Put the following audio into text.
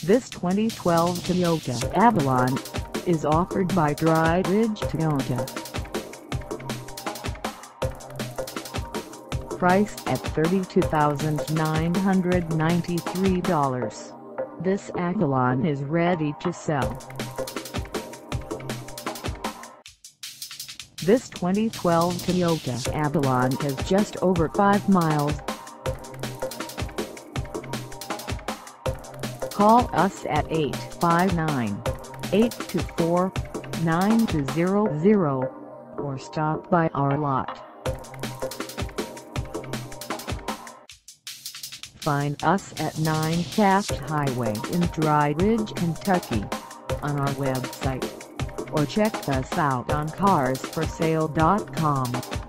This 2012 Toyota Avalon is offered by Dry Ridge Toyota. Priced at $32,993, this Avalon is ready to sell. This 2012 Toyota Avalon has just over 5 miles. Call us at 859-824-9200 or stop by our lot. Find us at 9 Taft Highway in Dry Ridge, Kentucky, on our website, or check us out on carsforsale.com.